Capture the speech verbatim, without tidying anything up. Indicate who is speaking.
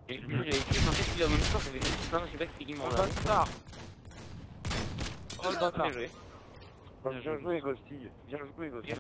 Speaker 1: Et lui, j'avais écrit en fait, il a mon histoire, j'avais fait ça, je sais pas qui c'est qui m'en
Speaker 2: Oh
Speaker 1: a.
Speaker 2: le bâtard. Oh le bâtard.
Speaker 1: Bien joué.
Speaker 2: Bien joué Ghosty. Bien joué Ghosty.